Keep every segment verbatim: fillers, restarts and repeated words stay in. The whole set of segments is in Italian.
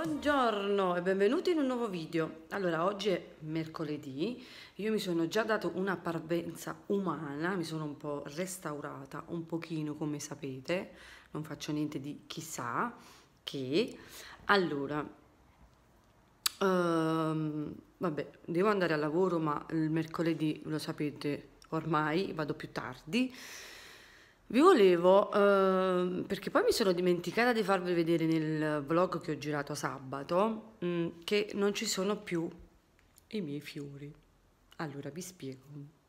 Buongiorno e benvenuti in un nuovo video. Allora, oggi è mercoledì, io mi sono già dato una parvenza umana, mi sono un po' restaurata, un pochino come sapete, non faccio niente di chissà che. Allora, ehm, vabbè, devo andare al lavoro, ma il mercoledì, lo sapete, ormai vado più tardi. Vi volevo, ehm, perché poi mi sono dimenticata di farvi vedere nel vlog che ho girato sabato, mm, che non ci sono più i miei fiori. Allora, vi spiego.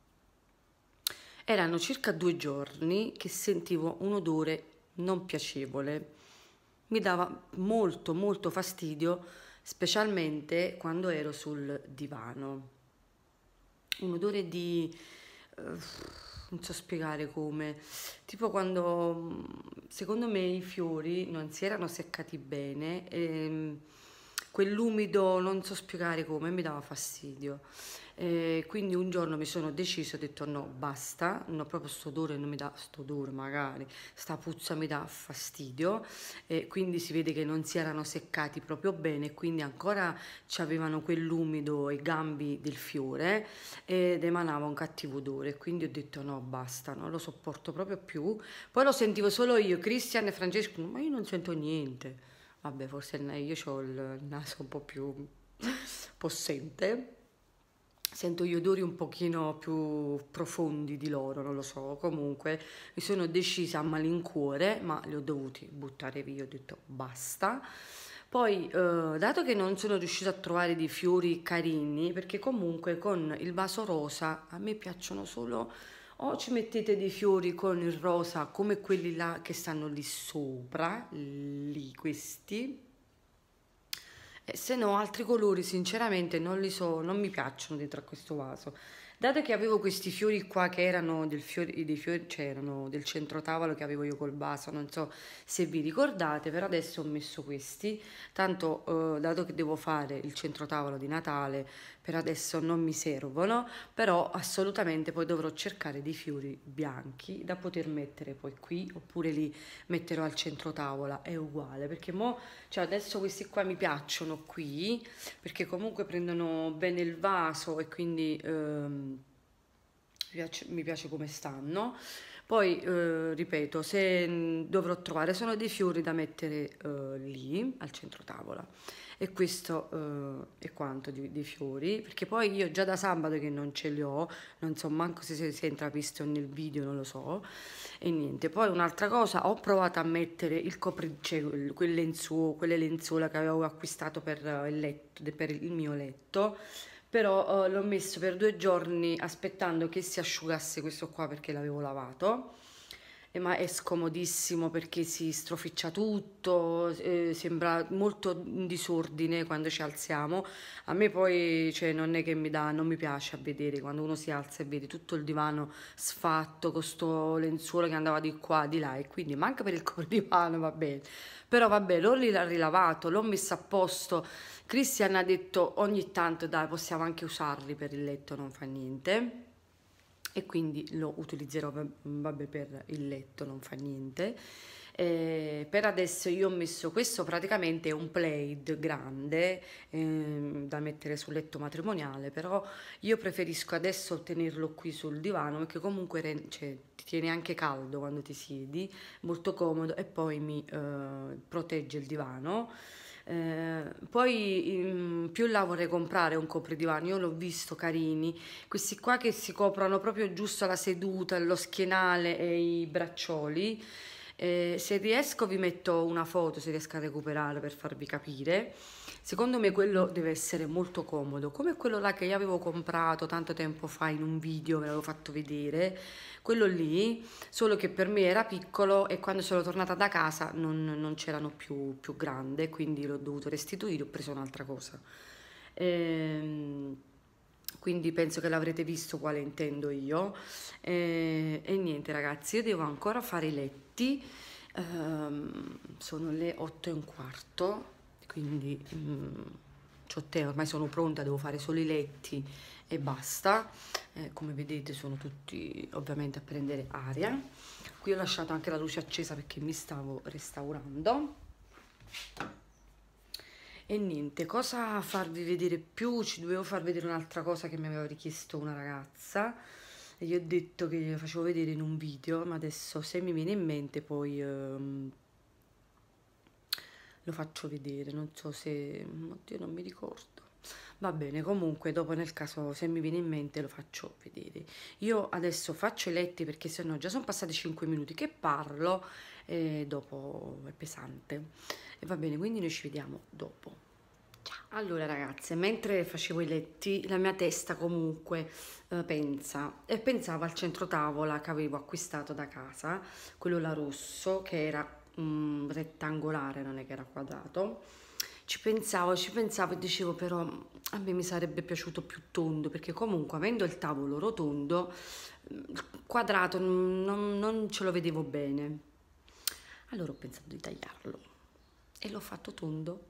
Erano circa due giorni che sentivo un odore non piacevole. Mi dava molto, molto fastidio, specialmente quando ero sul divano. Un odore di... eh, non so spiegare come, tipo quando secondo me i fiori non si erano seccati bene e quell'umido non so spiegare come mi dava fastidio. E quindi un giorno mi sono deciso, ho detto no, basta, no, proprio sto odore non mi dà, sto odore magari, sta puzza mi dà fastidio, e quindi si vede che non si erano seccati proprio bene, quindi ancora avevano quell'umido i gambi del fiore ed emanava un cattivo odore, quindi ho detto no, basta, non lo sopporto proprio più. Poi lo sentivo solo io, Cristian e Francesco, ma io non sento niente. Vabbè, forse io ho il naso un po' più possente, sento gli odori un pochino più profondi di loro, non lo so. Comunque mi sono decisa a malincuore, ma li ho dovuti buttare via, ho detto basta. Poi, eh, dato che non sono riuscita a trovare dei fiori carini, perché comunque con il vaso rosa a me piacciono solo, o ci mettete dei fiori con il rosa come quelli là che stanno lì sopra, lì questi, e se no altri colori sinceramente non li so, non mi piacciono dentro a questo vaso. Dato che avevo questi fiori qua che erano del fiori, dei fiori, cioè erano del centro tavolo che avevo io col vaso, non so se vi ricordate, però adesso ho messo questi, tanto eh, dato che devo fare il centro tavolo di Natale, per adesso non mi servono, però assolutamente poi dovrò cercare dei fiori bianchi da poter mettere poi qui, oppure li metterò al centro tavola, è uguale, perché mo, cioè adesso questi qua mi piacciono qui, perché comunque prendono bene il vaso e quindi ehm, mi piace, mi piace come stanno. Poi, eh, ripeto, se mh, dovrò trovare, sono dei fiori da mettere eh, lì, al centro tavola. E questo eh, è quanto di, di fiori, perché poi io già da sabato che non ce li ho, non so manco se si, si è intravisto nel video, non lo so, e niente. Poi un'altra cosa, ho provato a mettere il copri, cioè, quel lenzuolo, quelle lenzuola che avevo acquistato per il letto, per il mio letto, però eh, l'ho messo per due giorni aspettando che si asciugasse questo qua perché l'avevo lavato. Eh, ma è scomodissimo perché si stroficcia tutto, eh, sembra molto in disordine quando ci alziamo. A me poi, cioè, non è che mi dà, non mi piace a vedere quando uno si alza e vede tutto il divano sfatto con sto lenzuolo che andava di qua, di là, e quindi manca per il coprivano, va bene. Però vabbè, l'ho rilavato, l'ho messo a posto. Christian ha detto ogni tanto dai, possiamo anche usarli per il letto, non fa niente. E quindi lo utilizzerò vabbè, per il letto, non fa niente. Eh, per adesso io ho messo questo, praticamente è un plaid grande ehm, da mettere sul letto matrimoniale, però io preferisco adesso tenerlo qui sul divano perché comunque re- cioè, ti tiene anche caldo quando ti siedi, molto comodo, e poi mi eh, protegge il divano. Eh, poi in più là vorrei comprare un copridivano, io l'ho visto carini, questi qua che si coprono proprio giusto la seduta, lo schienale e i braccioli. Eh, se riesco vi metto una foto, se riesco a recuperare per farvi capire. Secondo me quello deve essere molto comodo, come quello là che io avevo comprato tanto tempo fa in un video, ve l'avevo fatto vedere, quello lì, solo che per me era piccolo e quando sono tornata da casa non, non c'erano più, più grande, quindi l'ho dovuto restituire, ho preso un'altra cosa. Ehm, quindi penso che l'avrete visto quale intendo io. Eh, e niente ragazzi, io devo ancora fare i letti. Ehm, sono le otto e un quarto, quindi mm, c'ho te, ormai sono pronta, devo fare solo i letti e basta. Eh, come vedete sono tutti ovviamente a prendere aria. Qui ho lasciato anche la luce accesa perché mi stavo restaurando. E niente, cosa farvi vedere più? Ci dovevo far vedere un'altra cosa che mi aveva richiesto una ragazza e gli ho detto che gliela facevo vedere in un video, ma adesso se mi viene in mente poi ehm, lo faccio vedere, non so se... oddio, non mi ricordo. Va bene, comunque dopo nel caso se mi viene in mente lo faccio vedere. Io adesso faccio i letti perché sennò già sono passati cinque minuti che parlo e dopo è pesante. E va bene, quindi noi ci vediamo dopo. Ciao. Allora ragazze, mentre facevo i letti, la mia testa comunque eh, pensa e pensavo al centro tavola che avevo acquistato da casa, quello là rosso che era mm, rettangolare, non è che era quadrato. Ci pensavo, ci pensavo e dicevo però a me mi sarebbe piaciuto più tondo perché comunque avendo il tavolo rotondo, il quadrato non, non ce lo vedevo bene. Allora ho pensato di tagliarlo e l'ho fatto tondo.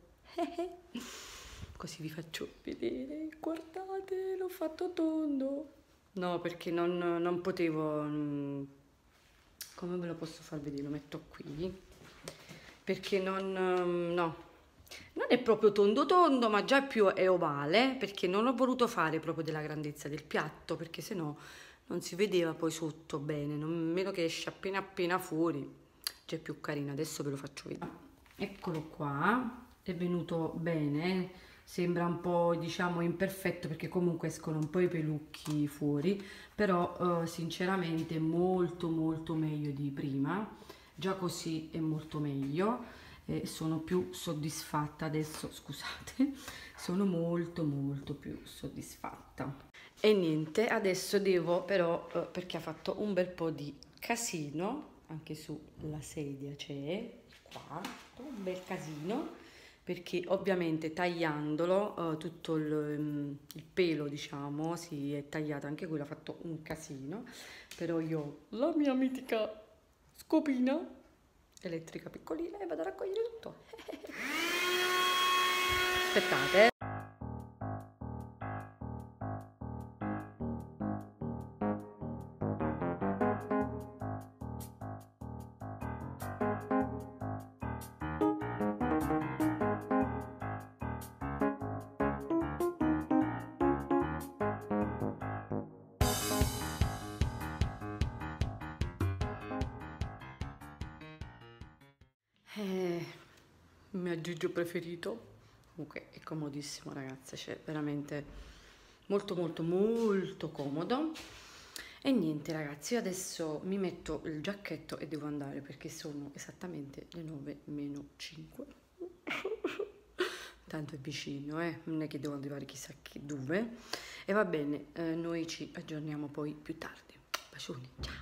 Così vi faccio vedere, guardate, l'ho fatto tondo. No, perché non, non potevo... mm, come ve lo posso far vedere? Lo metto qui. Perché non... mm, no. Non è proprio tondo tondo, ma già è più è ovale, perché non ho voluto fare proprio della grandezza del piatto, perché sennò non si vedeva poi sotto bene, non meno che esce appena appena fuori. Già è più carino, adesso ve lo faccio vedere. Eccolo qua, è venuto bene, sembra un po' diciamo imperfetto perché comunque escono un po' i pelucchi fuori, però eh, sinceramente è molto molto meglio di prima, già così è molto meglio. E sono più soddisfatta adesso, scusate, sono molto molto più soddisfatta. E niente, adesso devo però, eh, perché ha fatto un bel po' di casino, anche sulla sedia c'è, qua, un bel casino, perché ovviamente tagliandolo, eh, tutto il, mm, il pelo diciamo, si è tagliato, anche quello ha fatto un casino, però io ho la mia mitica scopina elettrica piccolina e vado a raccogliere tutto. Aspettate. Eh, il mio aggeggio preferito. Comunque è comodissimo ragazze, cioè veramente molto molto molto comodo. E niente ragazzi, io adesso mi metto il giacchetto e devo andare perché sono esattamente le nove meno cinque. Tanto è vicino, eh? Non è che devo arrivare chissà che dove. E va bene, eh, noi ci aggiorniamo poi più tardi. Bacioni, ciao!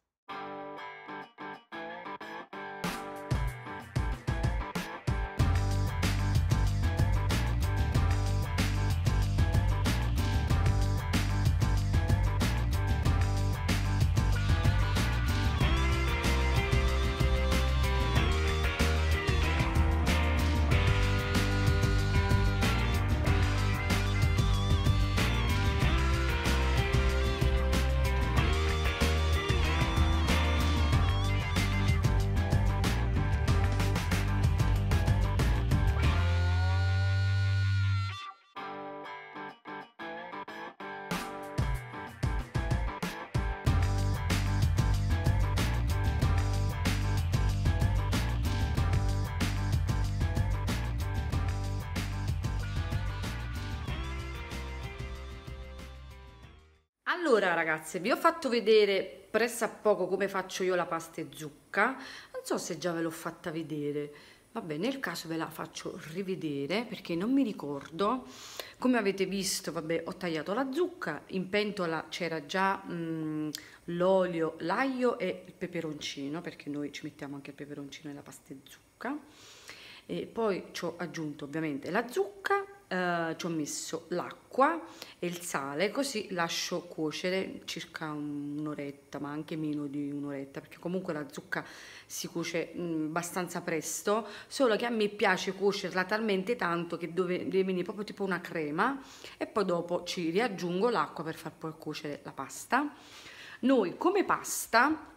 Allora ragazze, vi ho fatto vedere pressappoco come faccio io la pasta e zucca, non so se già ve l'ho fatta vedere, vabbè nel caso ve la faccio rivedere perché non mi ricordo. Come avete visto, vabbè, ho tagliato la zucca, in pentola c'era già l'olio, l'aglio e il peperoncino, perché noi ci mettiamo anche il peperoncino nella pasta e zucca, e poi ci ho aggiunto ovviamente la zucca. Uh, ci ho messo l'acqua e il sale, così lascio cuocere circa un'oretta, ma anche meno di un'oretta, perché comunque la zucca si cuoce mh, abbastanza presto, solo che a me piace cuocerla talmente tanto che deve, deve venire proprio tipo una crema, e poi dopo ci riaggiungo l'acqua per far poi cuocere la pasta. Noi come pasta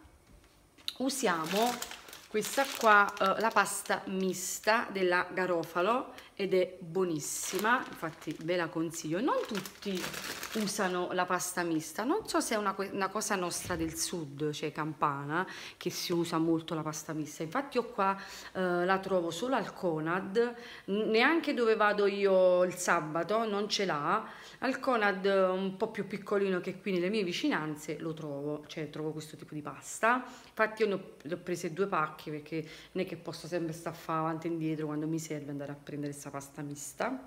usiamo questa qua, uh, la pasta mista della Garofalo, ed è buonissima, infatti ve la consiglio. Non tutti usano la pasta mista, non so se è una, una cosa nostra del sud, cioè campana, che si usa molto la pasta mista. Infatti io qua eh, la trovo solo al Conad, neanche dove vado io il sabato non ce l'ha. Al Conad un po' più piccolino che qui nelle mie vicinanze lo trovo, cioè trovo questo tipo di pasta. Infatti io ne ho, ne ho prese due pacchi perché non è che posso sempre stare a fare avanti e indietro quando mi serve andare a prendere questa pasta mista.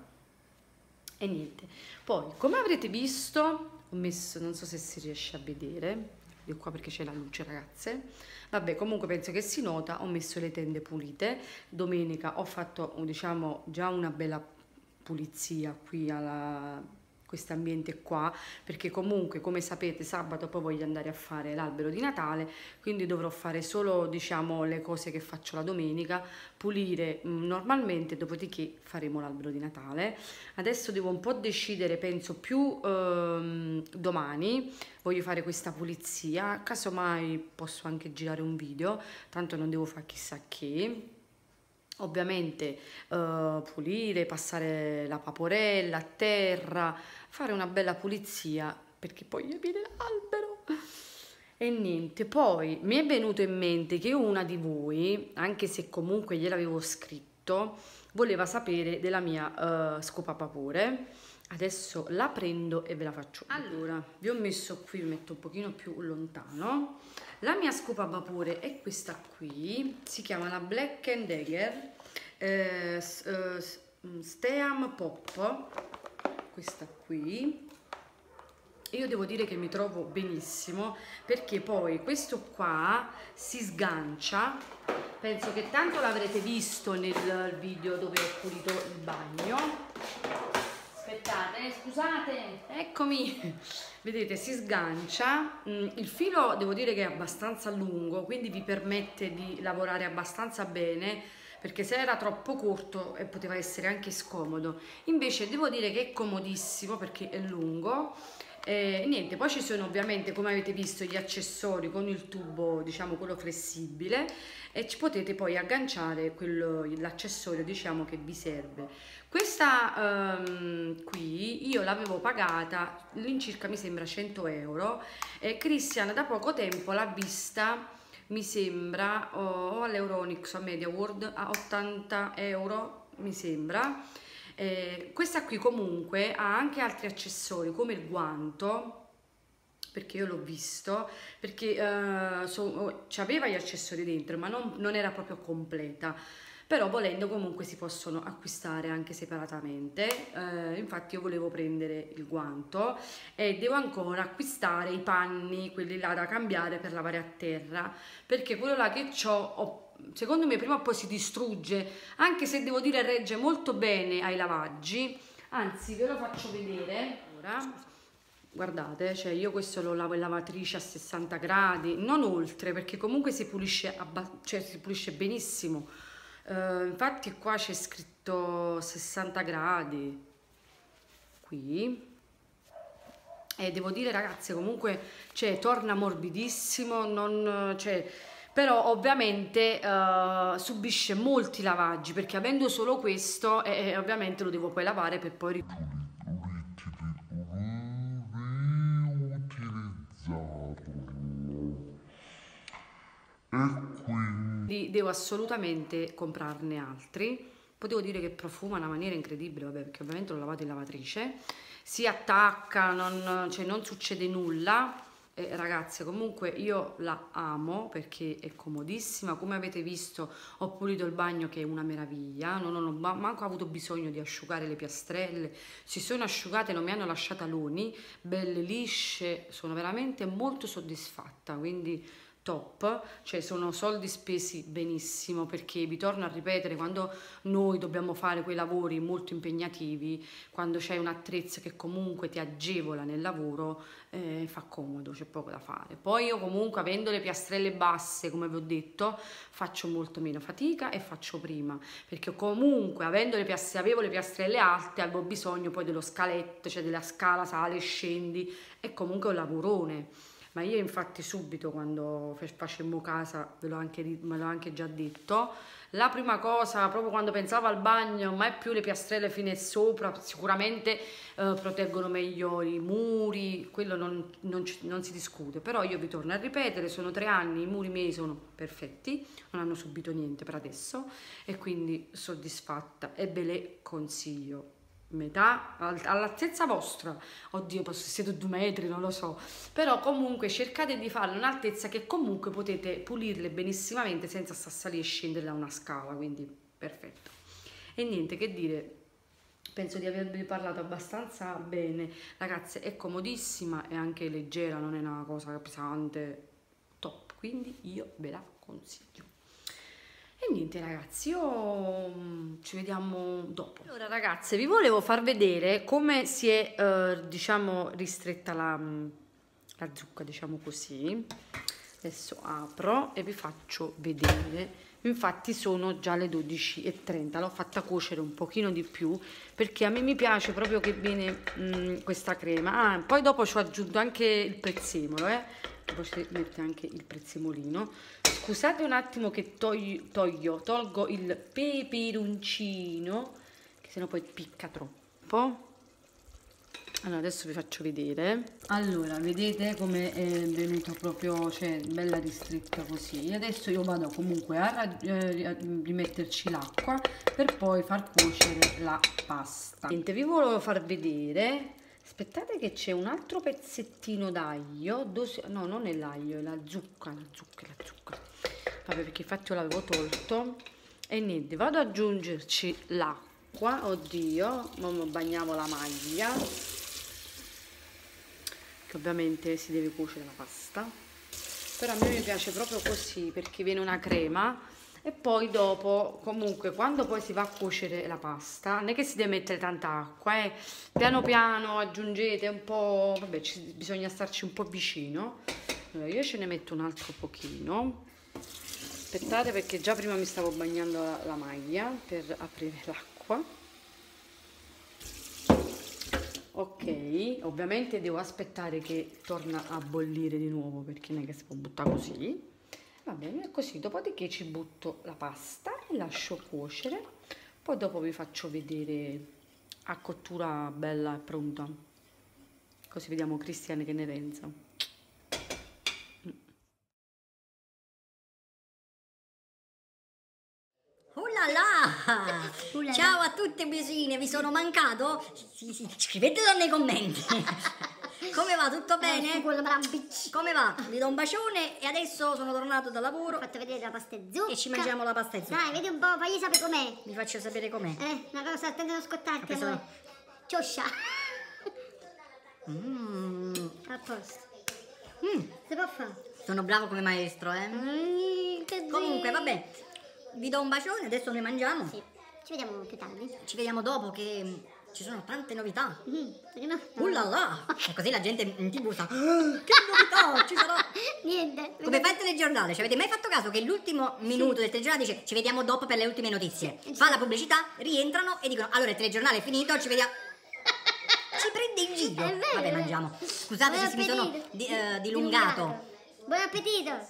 E niente, poi come avrete visto ho messo, non so se si riesce a vedere, io qua perché c'è la luce ragazze, vabbè comunque penso che si nota, ho messo le tende pulite. Domenica ho fatto diciamo già una bella pulizia qui alla questo ambiente qua, perché comunque come sapete sabato poi voglio andare a fare l'albero di Natale, quindi dovrò fare solo diciamo le cose che faccio la domenica, pulire mh, normalmente, dopodiché faremo l'albero di Natale. Adesso devo un po' decidere, penso più ehm, domani voglio fare questa pulizia, casomai posso anche girare un video, tanto non devo fare chissà che. Ovviamente eh, pulire, passare la vaporella a terra, fare una bella pulizia perché poi gli viene l'albero. E niente, poi mi è venuto in mente che una di voi, anche se comunque gliel'avevo scritto, voleva sapere della mia uh, scopapapore. Adesso la prendo e ve la faccio. Allora, vi ho messo qui, vi metto un pochino più lontano. La mia scopa a vapore è questa qui, si chiama la Black and Decker eh, eh, Steam Pop, questa qui. E io devo dire che mi trovo benissimo perché poi questo qua si sgancia, penso che tanto l'avrete visto nel video dove ho pulito il bagno. Aspettate, scusate, eccomi, vedete si sgancia, il filo devo dire che è abbastanza lungo, quindi vi permette di lavorare abbastanza bene, perché se era troppo corto eh, poteva essere anche scomodo. Invece devo dire che è comodissimo perché è lungo. E eh, niente, poi ci sono ovviamente, come avete visto, gli accessori con il tubo, diciamo quello flessibile, e ci potete poi agganciare l'accessorio diciamo che vi serve. Questa um, qui io l'avevo pagata all'incirca mi sembra cento euro e Christian da poco tempo l'ha vista mi sembra o oh, all'Euronix o a Media World a ottanta euro mi sembra. Eh, questa qui comunque ha anche altri accessori come il guanto, perché io l'ho visto, perché uh, so, c'aveva gli accessori dentro ma non, non era proprio completa, però volendo comunque si possono acquistare anche separatamente. Eh, infatti io volevo prendere il guanto e devo ancora acquistare i panni, quelli là da cambiare per lavare a terra, perché quello là che ho secondo me prima o poi si distrugge, anche se devo dire regge molto bene ai lavaggi. Anzi ve lo faccio vedere ora, guardate, cioè io questo lo lavo in lavatrice a sessanta gradi, non oltre, perché comunque si pulisce, cioè si pulisce benissimo. Uh, infatti qua c'è scritto sessanta gradi qui e devo dire ragazzi comunque cioè, torna morbidissimo, non, cioè, però ovviamente uh, subisce molti lavaggi perché avendo solo questo eh, eh, ovviamente lo devo poi lavare per poi quindi devo assolutamente comprarne altri. Potevo dire che profuma in una maniera incredibile, vabbè, perché ovviamente l'ho lavato in lavatrice, si attacca, non, cioè non succede nulla. Eh, ragazze comunque io la amo perché è comodissima, come avete visto ho pulito il bagno che è una meraviglia, non ho manco avuto bisogno di asciugare le piastrelle, si sono asciugate, non mi hanno lasciato aloni, belle lisce, sono veramente molto soddisfatta, quindi top, cioè sono soldi spesi benissimo, perché vi torno a ripetere, quando noi dobbiamo fare quei lavori molto impegnativi, quando c'è un attrezzo che comunque ti agevola nel lavoro, eh, fa comodo, c'è poco da fare. Poi io comunque avendo le piastrelle basse, come vi ho detto, faccio molto meno fatica e faccio prima, perché comunque avendo le piastrelle, avevo le piastrelle alte, avevo bisogno poi dello scaletto, cioè della scala, sale, scendi, è comunque un lavorone. Ma io infatti subito quando facemmo casa, ve l'ho anche, anche già detto, la prima cosa, proprio quando pensavo al bagno, mai più le piastrelle fino e sopra, sicuramente eh, proteggono meglio i muri, quello non, non, ci, non si discute, però io vi torno a ripetere, sono tre anni, i muri miei sono perfetti, non hanno subito niente per adesso e quindi soddisfatta e ve le consiglio. Metà all'altezza vostra, oddio, posso siete due metri, non lo so, però comunque cercate di farlo in un'altezza che comunque potete pulirle benissimamente senza star salire e scendere da una scala, quindi perfetto. E niente che dire, penso di avervi parlato abbastanza bene, ragazze, è comodissima e anche leggera, non è una cosa pesante, top, quindi io ve la consiglio. E niente ragazzi, io ci vediamo dopo. Allora ragazze, vi volevo far vedere come si è eh, diciamo ristretta la, la zucca, diciamo così. Adesso apro e vi faccio vedere. Infatti sono già le dodici e trenta, l'ho fatta cuocere un pochino di più perché a me mi piace proprio che viene mh, questa crema. Ah, poi dopo ci ho aggiunto anche il prezzemolo, eh. Poi ci mette anche il prezzemolino. Scusate un attimo che toglio, toglio, tolgo il peperoncino, che sennò poi picca troppo. Allora adesso vi faccio vedere. Allora vedete come è venuto proprio, cioè bella ristretta così. Adesso io vado comunque a, eh, a rimetterci l'acqua per poi far cuocere la pasta. Niente, vi volevo far vedere. Aspettate che c'è un altro pezzettino d'aglio, no non è l'aglio, è la zucca, la zucca, la zucca, vabbè perché infatti io l'avevo tolto. E niente, vado ad aggiungerci l'acqua, oddio, non bagnavo la maglia, che ovviamente si deve cuocere la pasta, però a me mi piace proprio così perché viene una crema. E poi dopo, comunque, quando poi si va a cuocere la pasta, non è che si deve mettere tanta acqua, eh. Piano piano aggiungete un po', vabbè, ci, bisogna starci un po' vicino. Allora, io ce ne metto un altro pochino. Aspettate perché già prima mi stavo bagnando la, la maglia per aprire l'acqua. Ok, ovviamente devo aspettare che torna a bollire di nuovo perché non è che si può buttare così. Va bene, così, dopodiché ci butto la pasta e lascio cuocere, poi dopo vi faccio vedere a cottura bella e pronta, così vediamo Cristian che ne pensa. Oh là là! Uh là Ciao là. A tutte vicine, vi sono mancato? Sì, sì, scrivetelo nei commenti. Come va? Tutto bene? Come va? Vi do un bacione e adesso sono tornato dal lavoro. Ho fatto vedere la pasta e zucca. E ci mangiamo la pasta e zucca. Dai, vedi un po', fagli sapere com'è. Vi faccio sapere com'è. Eh, una cosa, attento a non scottarti. Sono... Allora. Cioscia. Mmm. A posto. Mm. Si può fare? Sono bravo come maestro, eh? Mm, che Comunque, vabbè. Vi do un bacione, adesso noi mangiamo. Sì, ci vediamo più tardi. Ci vediamo dopo che... ci sono tante novità. Mm, no? Uh là là! E così la gente in tv sa, oh, che novità ci sarà! Niente. Come fa il telegiornale? Ci avete mai fatto caso che l'ultimo minuto sì. del telegiornale dice ci vediamo dopo per le ultime notizie? Sì. Fa la pubblicità, rientrano e dicono allora il telegiornale è finito, ci vediamo... Ci prende in giro! È vero, Vabbè, è vero. mangiamo. Scusate Buon se mi sono di, uh, dilungato. Buon appetito!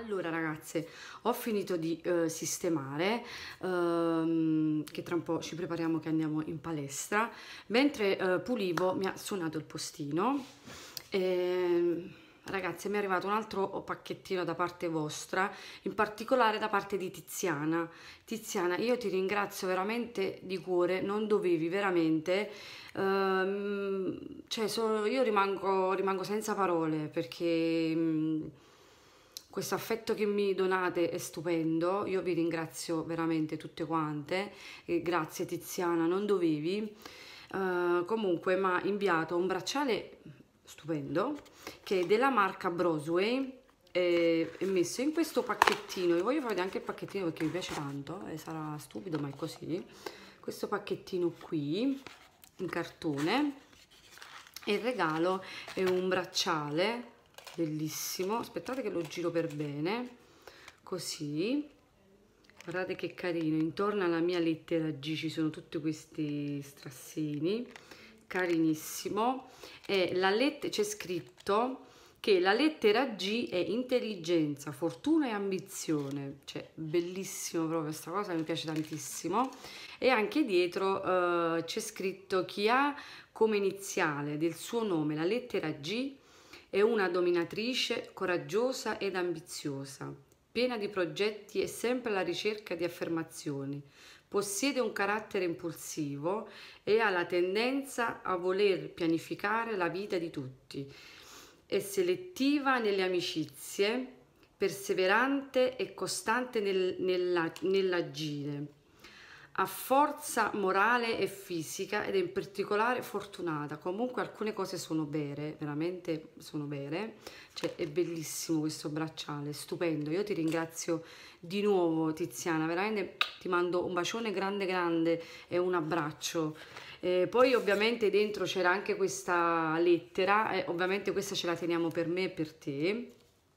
Allora ragazze, ho finito di eh, sistemare, ehm, che tra un po' ci prepariamo che andiamo in palestra. Mentre eh, pulivo mi ha suonato il postino. E, ragazzi, mi è arrivato un altro pacchettino da parte vostra, in particolare da parte di Tiziana. Tiziana, io ti ringrazio veramente di cuore, non dovevi veramente, ehm, cioè so- io rimango, rimango senza parole perché... mh, questo affetto che mi donate è stupendo, io vi ringrazio veramente tutte quante, e grazie Tiziana, non dovevi. Eh, comunque mi ha inviato un bracciale stupendo che è della marca Brosway, e è messo in questo pacchettino. Io voglio fare anche il pacchettino perché mi piace tanto, e sarà stupido ma è così. Questo pacchettino qui in cartone, e il regalo è un bracciale bellissimo. Aspettate che lo giro per bene, così, guardate che carino. Intorno alla mia lettera G ci sono tutti questi strassini, carinissimo. E la lettera, c'è scritto che la lettera G è intelligenza, fortuna e ambizione, cioè bellissimo proprio, questa cosa mi piace tantissimo. E anche dietro eh, c'è scritto: chi ha come iniziale del suo nome la lettera G è una dominatrice coraggiosa ed ambiziosa, piena di progetti e sempre alla ricerca di affermazioni. Possiede un carattere impulsivo e ha la tendenza a voler pianificare la vita di tutti. È selettiva nelle amicizie, perseverante e costante nel, nella, nell'agire. Ha forza morale e fisica ed è in particolare fortunata. Comunque alcune cose sono vere, veramente sono vere. Cioè è bellissimo questo bracciale, stupendo. Io ti ringrazio di nuovo Tiziana, veramente ti mando un bacione grande grande e un abbraccio. Eh, poi ovviamente dentro c'era anche questa lettera, e ovviamente questa ce la teniamo per me e per te.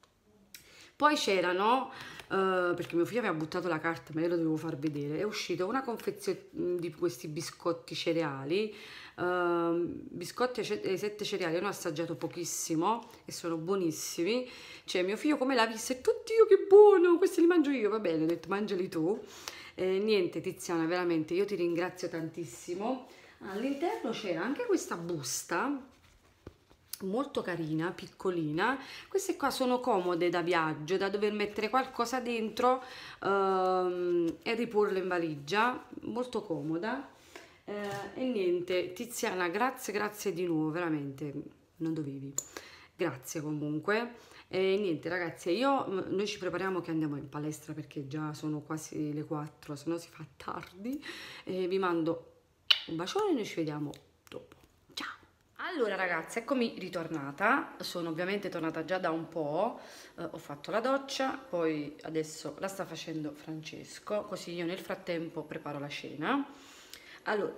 Poi c'erano... Uh, perché mio figlio aveva buttato la carta ma io lo dovevo far vedere, è uscita una confezione di questi biscotti cereali, uh, biscotti ai sette cereali. Io ne ho assaggiato pochissimo e sono buonissimi. Cioè mio figlio come l'ha visto e oddio che buono, questi li mangio io, va bene, ho detto mangiali tu. Eh, niente Tiziana, veramente io ti ringrazio tantissimo. All'interno c'era anche questa busta molto carina, piccolina. Queste qua sono comode da viaggio, da dover mettere qualcosa dentro ehm, e riporle in valigia, molto comoda. Eh, e niente Tiziana, grazie grazie di nuovo, veramente non dovevi, grazie comunque. E niente ragazzi, io noi ci prepariamo che andiamo in palestra perché già sono quasi le quattro, se no si fa tardi. E vi mando un bacione e noi ci vediamo dopo. Allora ragazzi, eccomi ritornata, sono ovviamente tornata già da un po', eh, ho fatto la doccia, poi adesso la sta facendo Francesco, così io nel frattempo preparo la cena. Allora,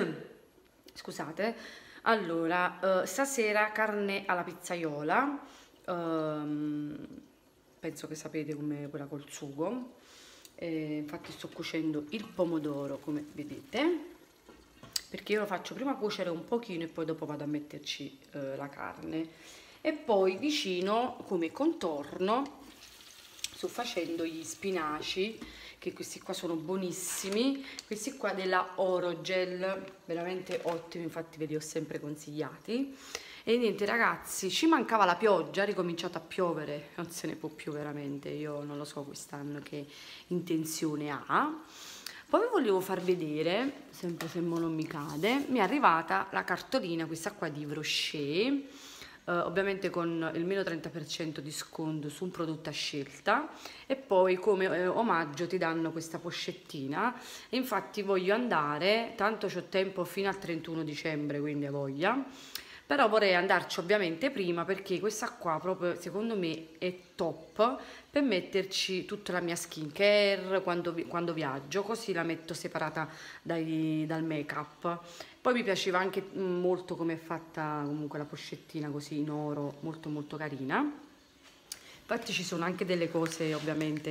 scusate, allora, eh, stasera carne alla pizzaiola, ehm, penso che sapete com'è quella col sugo, eh, infatti sto cuocendo il pomodoro come vedete, perché io lo faccio prima cuocere un pochino e poi dopo vado a metterci eh, la carne. E poi vicino come contorno sto facendo gli spinaci, che questi qua sono buonissimi, questi qua della Orogel, veramente ottimi, infatti ve li ho sempre consigliati. E niente ragazzi, ci mancava la pioggia, ha ricominciato a piovere, non se ne può più veramente, io non lo so quest'anno che intenzione ha. Poi vi volevo far vedere, sempre se mo non mi cade, mi è arrivata la cartolina, questa qua di Brochet, eh, ovviamente con il meno trenta per cento di sconto su un prodotto a scelta, e poi come eh, omaggio ti danno questa pochettina. E infatti voglio andare, tanto c'ho tempo fino al trentuno dicembre, quindi a voglia, però vorrei andarci ovviamente prima perché questa qua proprio secondo me è top per metterci tutta la mia skincare quando, quando viaggio, così la metto separata dai, dal make up. Poi mi piaceva anche molto come è fatta comunque la pochettina così in oro, molto molto carina. Infatti ci sono anche delle cose ovviamente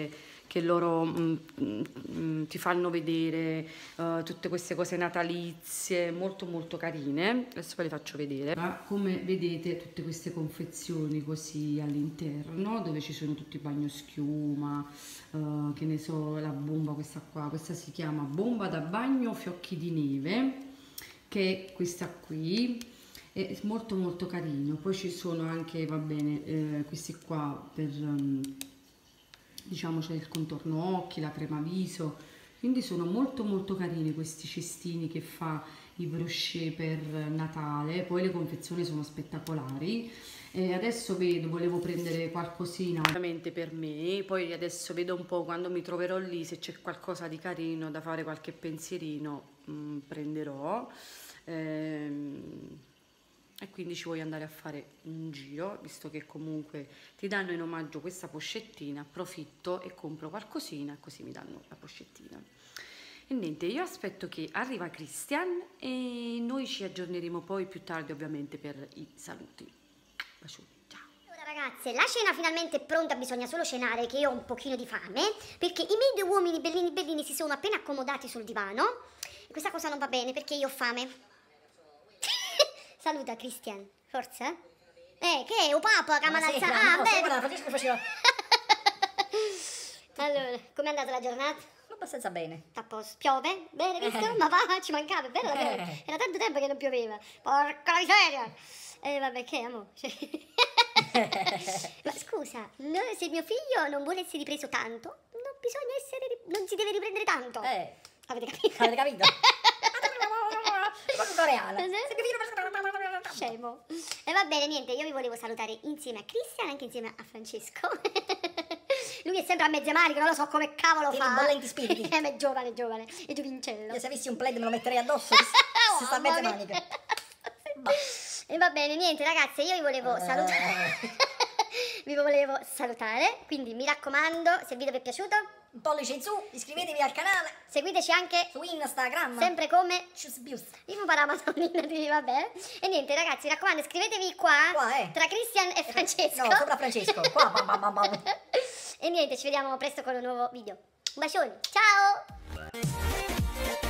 che loro mh, mh, ti fanno vedere uh, tutte queste cose natalizie molto molto carine. Adesso ve le faccio vedere. Come vedete tutte queste confezioni così all'interno, dove ci sono tutti i bagnoschiuma, uh, che ne so, la bomba, questa qua, questa si chiama bomba da bagno fiocchi di neve, che è questa qui, è molto molto carino. Poi ci sono anche, va bene, eh, questi qua per um, diciamo c'è il contorno occhi, la crema viso, quindi sono molto molto carini questi cestini che fa i brochet per Natale. Poi le confezioni sono spettacolari. E adesso vedo, volevo prendere qualcosina ovviamente per me, poi adesso vedo un po' quando mi troverò lì se c'è qualcosa di carino da fare, qualche pensierino mh, prenderò. Ehm, e quindi ci voglio andare a fare un giro, visto che comunque ti danno in omaggio questa pochettina, approfitto e compro qualcosina, così mi danno la pochettina. E niente, io aspetto che arriva Christian e noi ci aggiorneremo poi più tardi ovviamente per i saluti. Bacioni, ciao! Allora ragazze, la cena finalmente è pronta, bisogna solo cenare che io ho un pochino di fame, perché i miei due uomini bellini bellini si sono appena accomodati sul divano e questa cosa non va bene perché io ho fame. Saluta Christian, forza. Eh, che è? O papa, camanazza. Ah, bene. Allora, com'è andata la giornata? Abbastanza bene. A posto. Piove? Bene, visto? Eh. Ma va, ci mancava, è vero la piove? Eh. Era tanto tempo che non pioveva. Porca miseria. Eh, vabbè, che amore. Ma scusa, no, se mio figlio non vuole essere ripreso tanto, non bisogna essere, non si deve riprendere tanto. Eh. Avete capito? Avete capito? Coreano. Scemo. E va bene, niente, io vi volevo salutare insieme a Christian e anche insieme a Francesco. Lui è sempre a mezze maniche, non lo so come cavolo Tieni fa. bollenti spiriti. Eh, ma è giovane, è giovane. E giovincello. Io se avessi un plaid me lo metterei addosso. Se sta a mezze maniche. E va bene, niente ragazze, io vi volevo Uh. salutare. Vi volevo salutare, quindi mi raccomando, se il video vi è piaciuto, un pollice in su, iscrivetevi al canale, seguiteci anche su Instagram, sempre come Ciusbius. Io mi parla Madonnina di vabbè. E niente ragazzi, mi raccomando, iscrivetevi qua, qua eh. tra Christian e Francesco. No, sopra Francesco, qua bam, bam, bam. E niente, ci vediamo presto con un nuovo video. Un bacione, ciao!